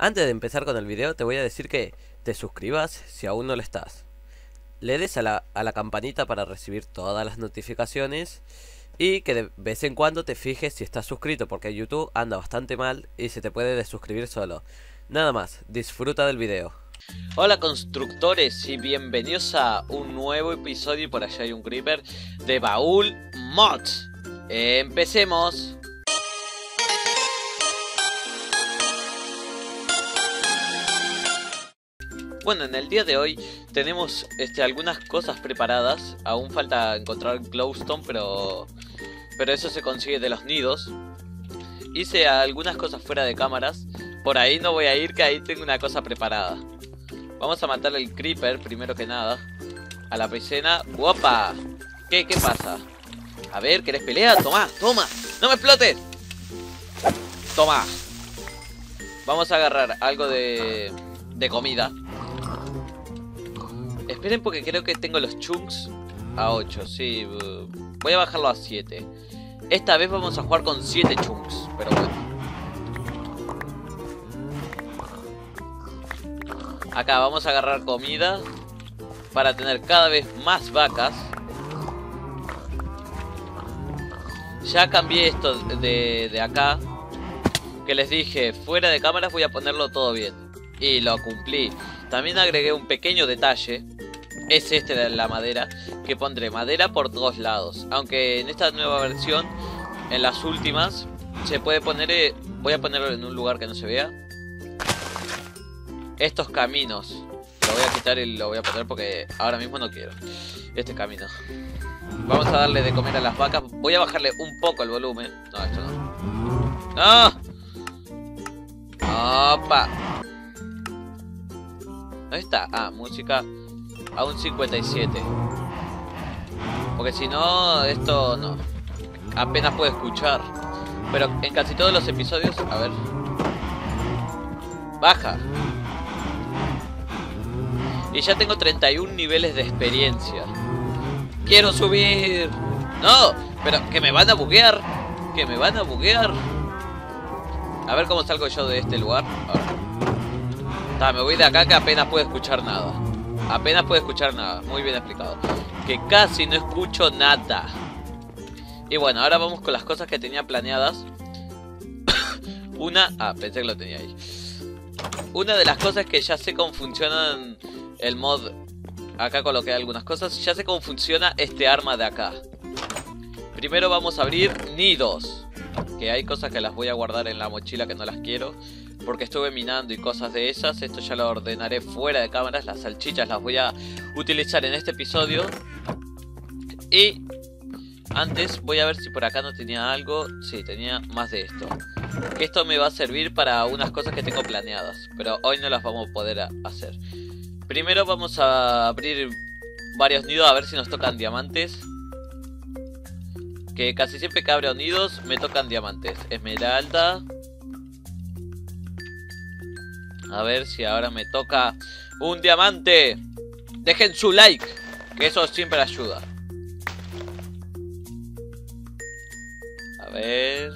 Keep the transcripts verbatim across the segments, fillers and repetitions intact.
Antes de empezar con el video te voy a decir que te suscribas si aún no lo estás. Le des a la, a la campanita para recibir todas las notificaciones. Y que de vez en cuando te fijes si estás suscrito, porque YouTube anda bastante mal y se te puede desuscribir solo. Nada más, disfruta del video. Hola constructores y bienvenidos a un nuevo episodio, y por allá hay un creeper, de Baúl Mods. Empecemos. Bueno, en el día de hoy tenemos este, algunas cosas preparadas. Aún falta encontrar glowstone, pero, pero eso se consigue de los nidos. Hice algunas cosas fuera de cámaras. Por ahí no voy a ir, que ahí tengo una cosa preparada. Vamos a matar al creeper primero que nada. A la piscina. ¡Opa! ¿Qué, qué pasa? A ver, ¿querés pelear? Toma, toma. ¡No me explotes! Toma. Vamos a agarrar algo de, de comida. Esperen, porque creo que tengo los chunks a ocho. Sí, voy a bajarlo a siete. Esta vez vamos a jugar con siete chunks, pero bueno. Acá vamos a agarrar comida para tener cada vez más vacas. Ya cambié esto de, de acá, que les dije fuera de cámaras voy a ponerlo todo bien, y lo cumplí. También agregué un pequeño detalle, es este de la madera, que pondré madera por todos lados. Aunque en esta nueva versión, en las últimas, se puede poner, eh, voy a ponerlo en un lugar que no se vea, estos caminos. Lo voy a quitar y lo voy a poner porque ahora mismo no quiero este camino. Vamos a darle de comer a las vacas. Voy a bajarle un poco el volumen. No, esto no. ¡No! ¡Opa! ¿Dónde está? Ah, música a un cincuenta y siete. Porque si no, esto no. Apenas puedo escuchar. Pero en casi todos los episodios... A ver. Baja. Y ya tengo treinta y un niveles de experiencia. ¡Quiero subir! ¡No! Pero que me van a buguear. Que me van a buguear. A ver cómo salgo yo de este lugar. Ta, me voy de acá, que apenas puedo escuchar nada. Apenas puedo escuchar nada. Muy bien explicado. Que casi no escucho nada. Y bueno, ahora vamos con las cosas que tenía planeadas. Una... Ah, pensé que lo tenía ahí. Una de las cosas que ya sé cómo funcionan el mod. Acá coloqué algunas cosas. Ya sé cómo funciona este arma de acá. Primero vamos a abrir nidos. Que hay cosas que las voy a guardar en la mochila, que no las quiero, porque estuve minando y cosas de esas. Esto ya lo ordenaré fuera de cámaras. Las salchichas las voy a utilizar en este episodio. Y antes voy a ver si por acá no tenía algo. Sí, tenía más de esto. Que esto me va a servir para unas cosas que tengo planeadas, pero hoy no las vamos a poder hacer. Primero vamos a abrir varios nidos a ver si nos tocan diamantes. Que casi siempre que abro nidos me tocan diamantes. Esmeralda. A ver si ahora me toca un diamante. Dejen su like, que eso siempre ayuda. A ver.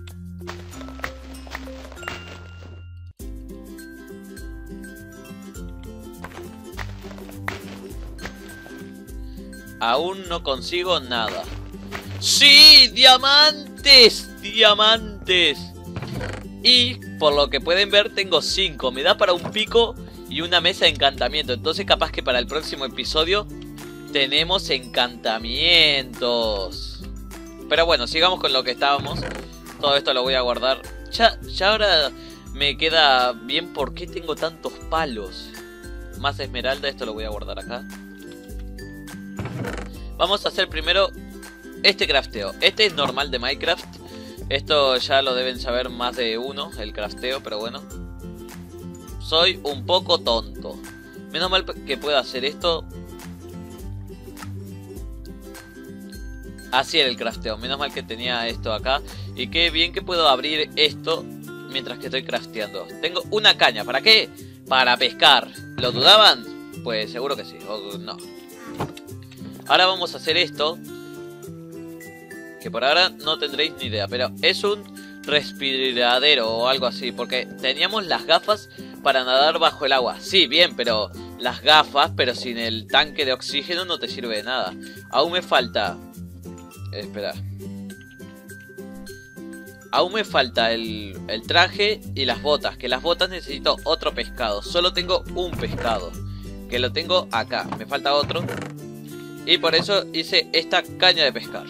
Aún no consigo nada. ¡Sí! ¡Diamantes! ¡Diamantes! Y por lo que pueden ver tengo cinco. Me da para un pico y una mesa de encantamiento. Entonces capaz que para el próximo episodio tenemos encantamientos. Pero bueno, sigamos con lo que estábamos. Todo esto lo voy a guardar. Ya, ya ahora me queda bien por qué tengo tantos palos. Más esmeralda, esto lo voy a guardar acá. Vamos a hacer primero este crafteo. Este es normal de Minecraft. Esto ya lo deben saber más de uno, el crafteo, pero bueno. Soy un poco tonto. Menos mal que puedo hacer esto. Así era el crafteo. Menos mal que tenía esto acá. Y qué bien que puedo abrir esto mientras que estoy crafteando. Tengo una caña. ¿Para qué? Para pescar. ¿Lo dudaban? Pues seguro que sí. O no. Ahora vamos a hacer esto, que por ahora no tendréis ni idea, pero es un respiradero o algo así. Porque teníamos las gafas para nadar bajo el agua. Sí, bien, pero las gafas, pero sin el tanque de oxígeno no te sirve de nada. Aún me falta... Espera. Aún me falta el, el traje y las botas. Que las botas necesito otro pescado. Solo tengo un pescado, que lo tengo acá. Me falta otro. Y por eso hice esta caña de pescar.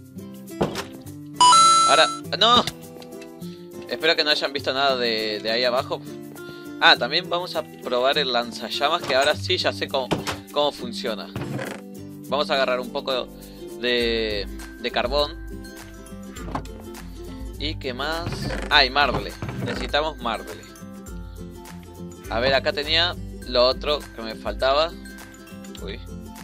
Ahora... ¡No! Espero que no hayan visto nada de, de ahí abajo. Ah, también vamos a probar el lanzallamas, que ahora sí ya sé cómo, cómo funciona. Vamos a agarrar un poco de, de carbón. ¿Y qué más? Ah, y marble. Necesitamos marble. A ver, acá tenía lo otro que me faltaba. Uy.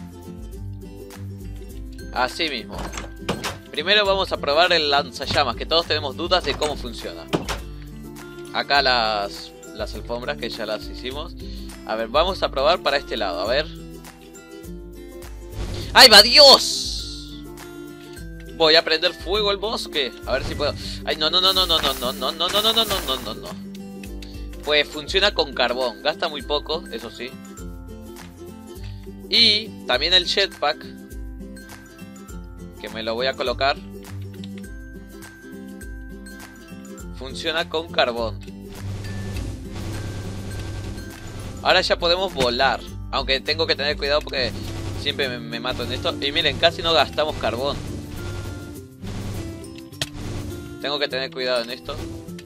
Así mismo. Primero vamos a probar el lanzallamas, que todos tenemos dudas de cómo funciona. Acá las, las alfombras, que ya las hicimos. A ver, vamos a probar para este lado, a ver. ¡Ay, va Dios! Voy a prender fuego al bosque. A ver si puedo... Ay, no, no, no, no, no, no, no, no, no, no, no, no, no, no, no. Pues funciona con carbón. Gasta muy poco, eso sí. Y también el jetpack, que me lo voy a colocar, funciona con carbón. Ahora ya podemos volar. Aunque tengo que tener cuidado porque siempre me, me mato en esto. Y miren, casi no gastamos carbón. Tengo que tener cuidado en esto.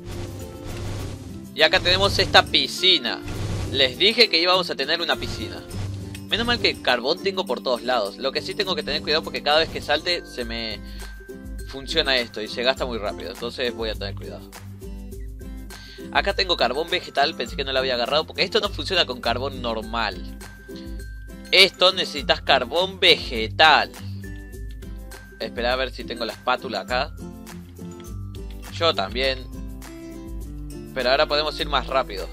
Y acá tenemos esta piscina. Les dije que íbamos a tener una piscina. Menos mal que carbón tengo por todos lados. Lo que sí tengo que tener cuidado porque cada vez que salte se me funciona esto y se gasta muy rápido. Entonces voy a tener cuidado. Acá tengo carbón vegetal. Pensé que no lo había agarrado porque esto no funciona con carbón normal. Esto necesitas carbón vegetal. Espera a ver si tengo la espátula acá. Yo también. Pero ahora podemos ir más rápido.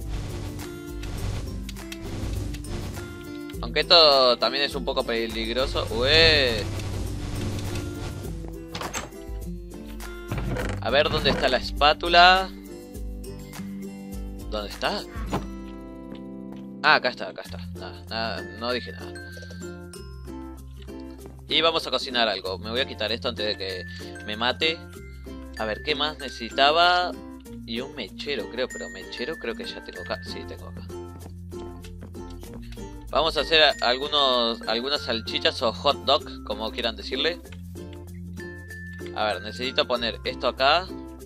Aunque esto también es un poco peligroso. Ué. A ver dónde está la espátula. ¿Dónde está? Ah, acá está, acá está. Nada, nada, no dije nada. Y vamos a cocinar algo. Me voy a quitar esto antes de que me mate. A ver, ¿qué más necesitaba? Y un mechero, creo. Pero mechero creo que ya tengo acá. Sí, tengo acá. Vamos a hacer algunos, algunas salchichas o hot dog, como quieran decirle. A ver, necesito poner esto acá.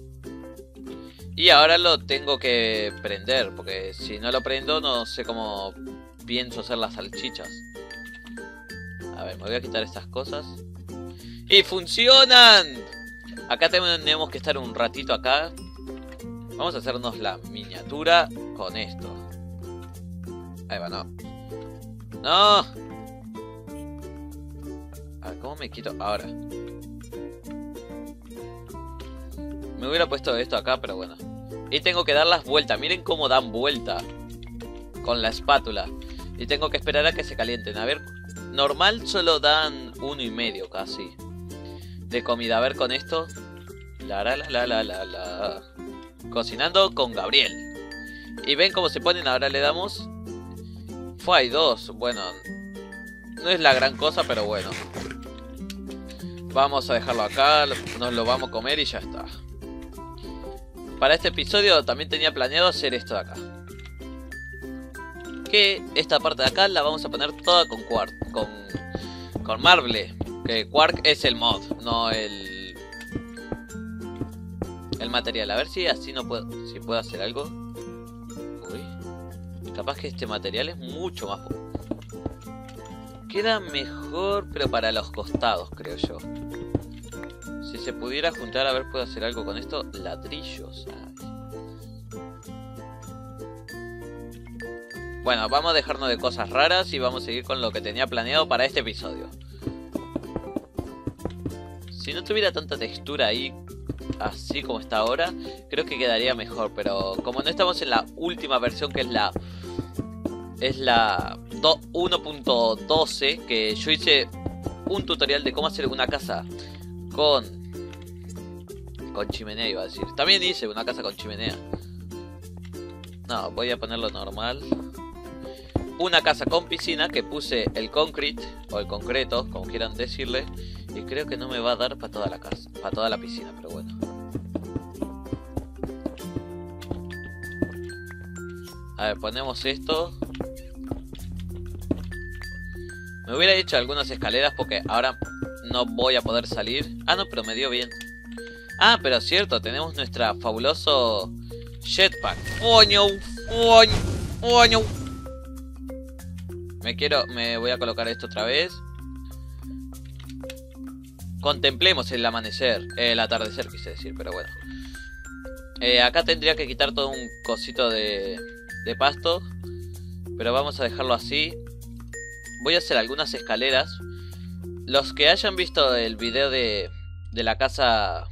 Y ahora lo tengo que prender, porque si no lo prendo no sé cómo pienso hacer las salchichas. A ver, me voy a quitar estas cosas. ¡Y funcionan! Acá tenemos que estar un ratito acá. Vamos a hacernos la miniatura con esto. Ahí va, no. ¡No! A ver, ¿cómo me quito? Ahora. Me hubiera puesto esto acá, pero bueno. Y tengo que dar las vueltas. Miren cómo dan vuelta con la espátula. Y tengo que esperar a que se calienten. A ver, normal solo dan uno y medio casi de comida. A ver con esto. La la la la la la. Cocinando con Gabriel. Y ven cómo se ponen. Ahora le damos. Fue, hay dos. Bueno, no es la gran cosa, pero bueno. Vamos a dejarlo acá. Nos lo vamos a comer y ya está. Para este episodio también tenía planeado hacer esto de acá. Que esta parte de acá la vamos a poner toda con quark. Con, con marble. Que quark es el mod, no el... El material. A ver si así no puedo... Si puedo hacer algo. Uy. Capaz que este material es mucho más... Queda mejor, pero para los costados, creo yo. Si se pudiera juntar, a ver, puedo hacer algo con esto. Ladrillos. Ay. Bueno, vamos a dejarnos de cosas raras y vamos a seguir con lo que tenía planeado para este episodio. Si no tuviera tanta textura ahí, así como está ahora, creo que quedaría mejor. Pero como no estamos en la última versión, que es la... Es la uno punto doce, que yo hice un tutorial de cómo hacer una casa con Con chimenea iba a decir. También hice una casa con chimenea. No, voy a ponerlo normal. Una casa con piscina que puse el concrete o el concreto, como quieran decirle. Y creo que no me va a dar para toda la casa, para toda la piscina, pero bueno. A ver, ponemos esto. Me hubiera hecho algunas escaleras porque ahora no voy a poder salir. Ah, no, pero me dio bien. Ah, pero es cierto, tenemos nuestra fabuloso jetpack. ¡Oño! ¡Oño! ¡Oño! Me quiero... Me voy a colocar esto otra vez. Contemplemos el amanecer. El atardecer, quise decir, pero bueno. Eh, acá tendría que quitar todo un cosito de, de pasto. Pero vamos a dejarlo así. Voy a hacer algunas escaleras. Los que hayan visto el video de, de la casa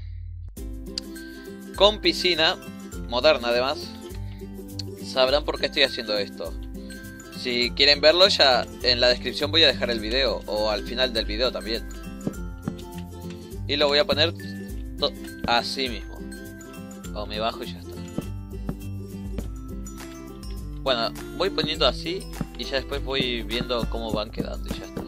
con piscina, moderna además, sabrán por qué estoy haciendo esto. Si quieren verlo, ya en la descripción voy a dejar el video, o al final del video también. Y lo voy a poner así mismo. O me bajo y ya está. Bueno, voy poniendo así y ya después voy viendo cómo van quedando y ya está.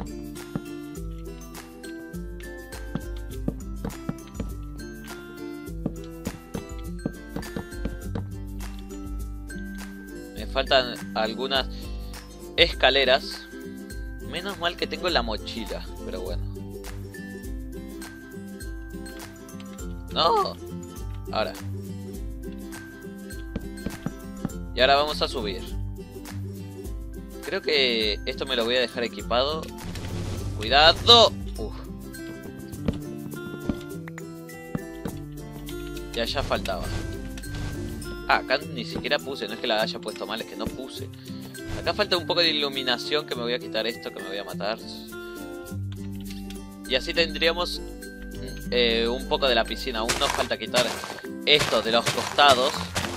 Me faltan algunas escaleras. Menos mal que tengo la mochila, pero bueno. No. Ahora. Y ahora vamos a subir. Creo que esto me lo voy a dejar equipado. ¡Cuidado! Uf. Ya, ya faltaba. Ah, acá ni siquiera puse. No es que la haya puesto mal, es que no puse. Acá falta un poco de iluminación, que me voy a quitar esto, que me voy a matar. Y así tendríamos eh, un poco de la piscina. Aún nos falta quitar esto de los costados.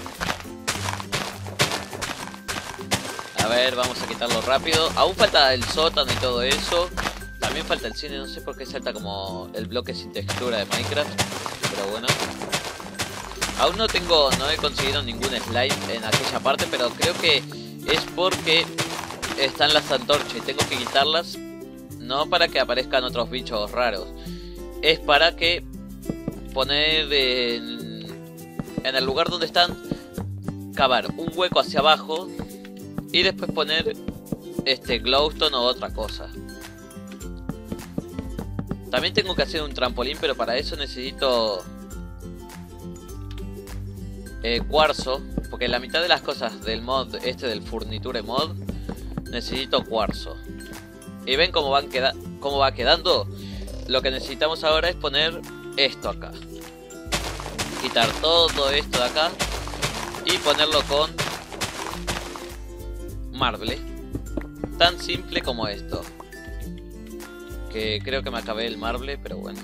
A ver, vamos a quitarlo rápido. Aún falta el sótano y todo eso. También falta el cine, no sé por qué salta como el bloque sin textura de Minecraft. Pero bueno. Aún no tengo, no he conseguido ningún slime en aquella parte, pero creo que es porque están las antorchas y tengo que quitarlas. No para que aparezcan otros bichos raros. Es para que poner en, en el lugar donde están, cavar un hueco hacia abajo. Y después poner este glowstone o otra cosa. También tengo que hacer un trampolín, pero para eso necesito eh, cuarzo. Porque la mitad de las cosas del mod este del Furniture mod necesito cuarzo. Y ven cómo, van queda cómo va quedando. Lo que necesitamos ahora es poner esto acá. Quitar todo esto de acá y ponerlo con marble. Tan simple como esto. Que creo que me acabé el marble, pero bueno.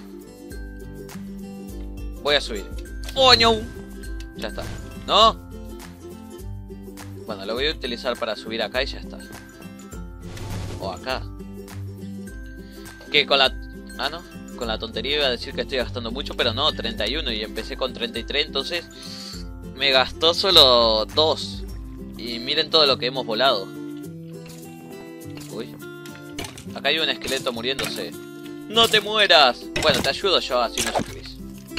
Voy a subir. ¡Oño! Ya está. ¡No! Bueno, lo voy a utilizar para subir acá y ya está. O acá. Que con la... Ah, no. Con la tontería iba a decir que estoy gastando mucho, pero no, treinta y uno. Y empecé con treinta y tres, entonces me gastó solo dos. Y miren todo lo que hemos volado. Uy. Acá hay un esqueleto muriéndose. ¡No te mueras! Bueno, te ayudo yo, así no sufrís.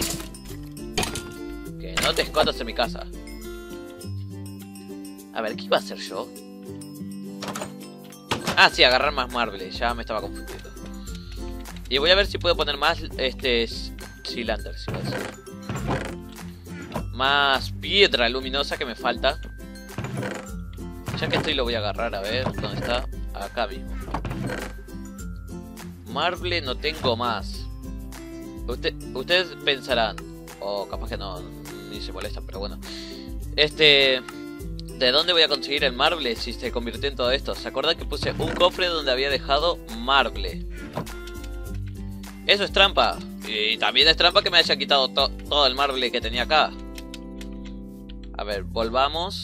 Que no te escondas en mi casa. A ver, ¿qué iba a hacer yo? Ah, sí, agarrar más marble. Ya me estaba confundiendo. Y voy a ver si puedo poner más este cylinder, si más piedra luminosa que me falta. Ya que estoy lo voy a agarrar, a ver dónde está. Acá mismo. Marble no tengo más. Usted, ustedes pensarán, o capaz que no, ni se molestan, pero bueno. Este, ¿de dónde voy a conseguir el marble si se convirtió en todo esto? ¿Se acuerdan que puse un cofre donde había dejado marble? Eso es trampa. Y también es trampa que me haya quitado to todo el marble que tenía acá. A ver, volvamos.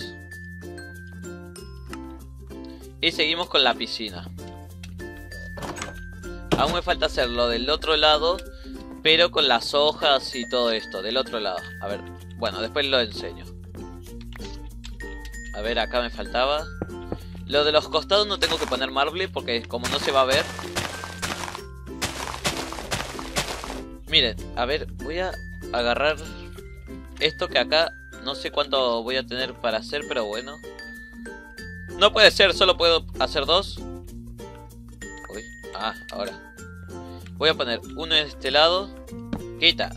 Y seguimos con la piscina. Aún me falta hacer lo del otro lado, pero con las hojas y todo esto, del otro lado. A ver, bueno, después lo enseño. A ver, acá me faltaba. Lo de los costados no tengo que poner marble porque como no se va a ver. Miren, a ver, voy a agarrar esto que acá no sé cuánto voy a tener para hacer, pero bueno. No puede ser, solo puedo hacer dos. Uy, ah, ahora. Voy a poner uno en este lado. Quita.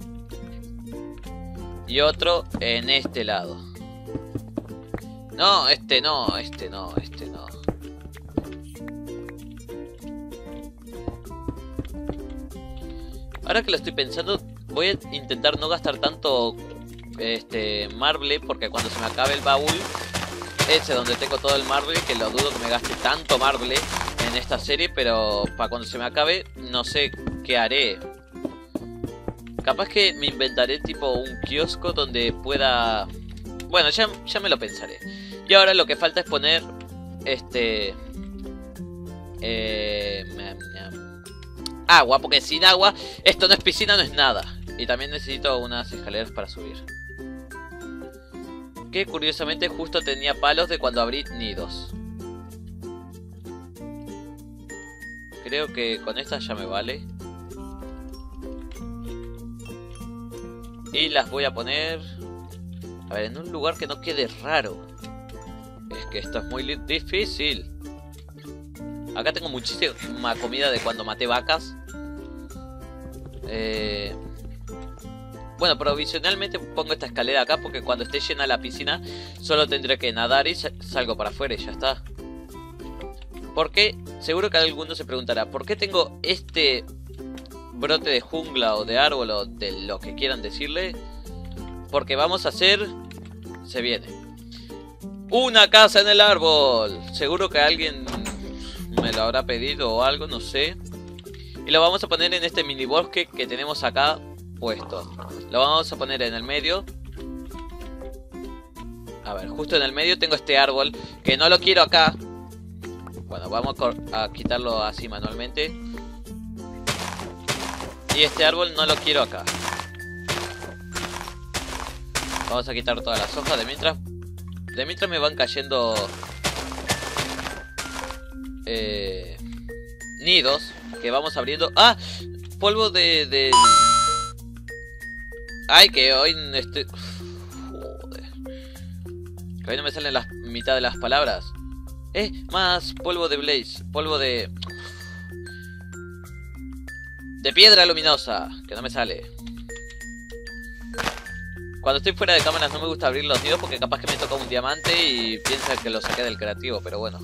Y otro en este lado. No, este no, este no, este no. Ahora que lo estoy pensando, voy a intentar no gastar tanto este marble, porque cuando se me acabe el baúl, ese donde tengo todo el marble, que lo dudo que me gaste tanto marble en esta serie, pero para cuando se me acabe, no sé qué haré. Capaz que me inventaré tipo un kiosco donde pueda... Bueno, ya, ya me lo pensaré. Y ahora lo que falta es poner este... Eh... agua, porque sin agua esto no es piscina, no es nada. Y también necesito unas escaleras para subir. Que curiosamente justo tenía palos de cuando abrí nidos. Creo que con estas ya me vale. Y las voy a poner... A ver, en un lugar que no quede raro. Es que esto es muy difícil. Acá tengo muchísima comida de cuando maté vacas. Eh... Bueno, provisionalmente pongo esta escalera acá porque cuando esté llena la piscina solo tendré que nadar y salgo para afuera y ya está. Porque seguro que alguno se preguntará, ¿por qué tengo este brote de jungla o de árbol o de lo que quieran decirle? Porque vamos a hacer... Se viene una casa en el árbol. Seguro que alguien me lo habrá pedido o algo, no sé. Y lo vamos a poner en este mini bosque que tenemos acá puesto. Lo vamos a poner en el medio. A ver, justo en el medio tengo este árbol que no lo quiero acá. Bueno, vamos a quitarlo así manualmente. Y este árbol no lo quiero acá. Vamos a quitar todas las hojas de mientras. De mientras me van cayendo eh, nidos que vamos abriendo. ¡Ah! Polvo de... de... Ay, que hoy estoy... Joder. Que hoy no me salen la mitad de las palabras. Eh, más polvo de blaze. Polvo de... De piedra luminosa. Que no me sale. Cuando estoy fuera de cámaras no me gusta abrir los nidos porque capaz que me toca un diamante y piensa que lo saqué del creativo, pero bueno.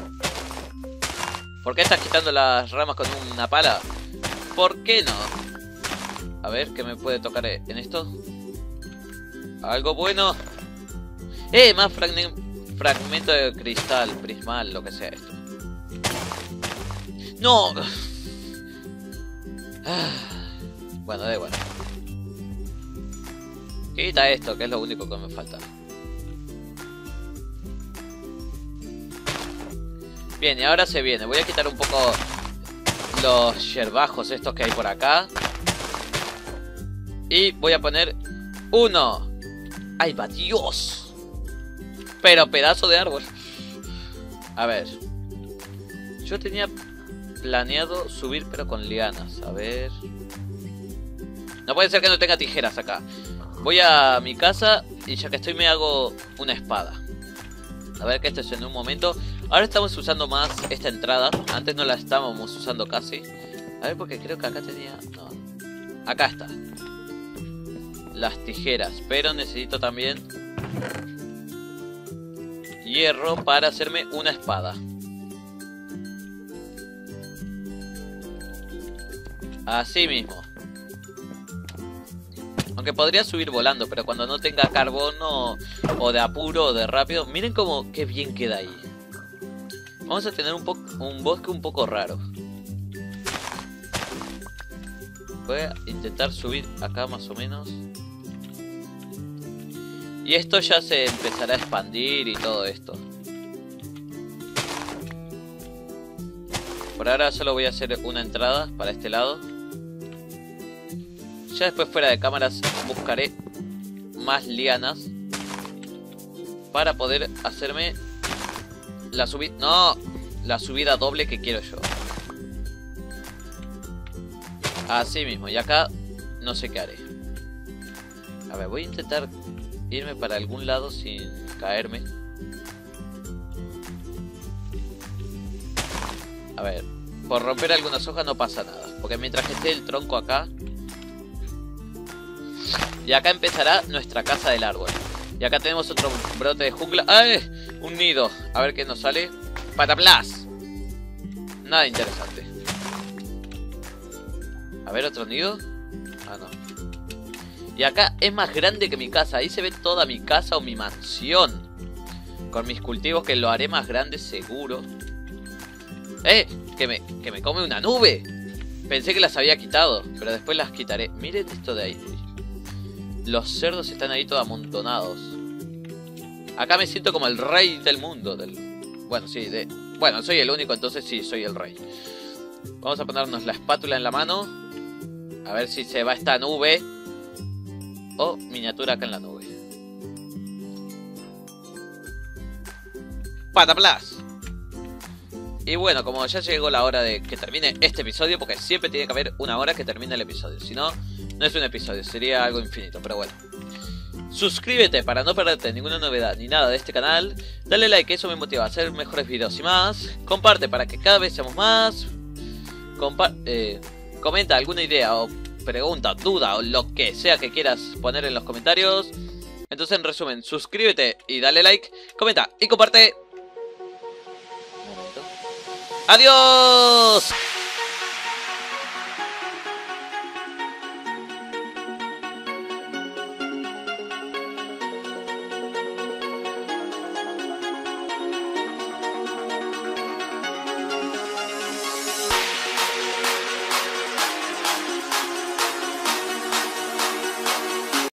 ¿Por qué estás quitando las ramas con una pala? ¿Por qué no? A ver, ¿qué me puede tocar en esto? Algo bueno. Eh, más fragmen fragmento de cristal, prismal, lo que sea esto. ¡No! Bueno, da igual. Quita esto, que es lo único que me falta. Bien, y ahora se viene. Voy a quitar un poco los yerbajos estos que hay por acá. Y voy a poner uno. ¡Ay, va Dios! Pero pedazo de árbol. A ver. Yo tenía planeado subir pero con lianas. A ver. No puede ser que no tenga tijeras acá. Voy a mi casa y ya que estoy me hago una espada. A ver que esto es en un momento. Ahora estamos usando más esta entrada. Antes no la estábamos usando casi. A ver porque creo que acá tenía... No. Acá está. Las tijeras. Pero necesito también hierro para hacerme una espada. Así mismo. Aunque podría subir volando, pero cuando no tenga carbono o de apuro o de rápido. Miren cómo qué bien queda ahí. Vamos a tener un, po un bosque un poco raro. Voy a intentar subir acá más o menos. Y esto ya se empezará a expandir y todo esto. Por ahora solo voy a hacer una entrada para este lado. Ya después fuera de cámaras buscaré más lianas para poder hacerme la subida... No, la subida doble que quiero yo. Así mismo, y acá no sé qué haré. A ver, voy a intentar irme para algún lado sin caerme. A ver, por romper algunas hojas no pasa nada, porque mientras que esté el tronco acá... Y acá empezará nuestra casa del árbol. Y acá tenemos otro brote de jungla. ¡Ay! Un nido. A ver qué nos sale. ¡Pataplas! Nada interesante. A ver, otro nido. Ah, no. Y acá es más grande que mi casa. Ahí se ve toda mi casa o mi mansión. Con mis cultivos que lo haré más grande seguro. ¡Eh! Que me, que me come una nube. Pensé que las había quitado, pero después las quitaré. Miren esto de ahí. Los cerdos están ahí todos amontonados. Acá me siento como el rey del mundo. Del... Bueno, sí, de... Bueno, soy el único, entonces sí, soy el rey. Vamos a ponernos la espátula en la mano. A ver si se va esta nube. O miniatura acá en la nube. ¡Pataplas! Y bueno, como ya llegó la hora de que termine este episodio, porque siempre tiene que haber una hora que termine el episodio. Si no, no es un episodio, sería algo infinito, pero bueno. Suscríbete para no perderte ninguna novedad ni nada de este canal. Dale like, eso me motiva a hacer mejores videos y más. Comparte para que cada vez seamos más. Compa eh, comenta alguna idea o pregunta, duda o lo que sea que quieras poner en los comentarios. Entonces, en resumen, suscríbete y dale like, comenta y comparte. ¡Adiós!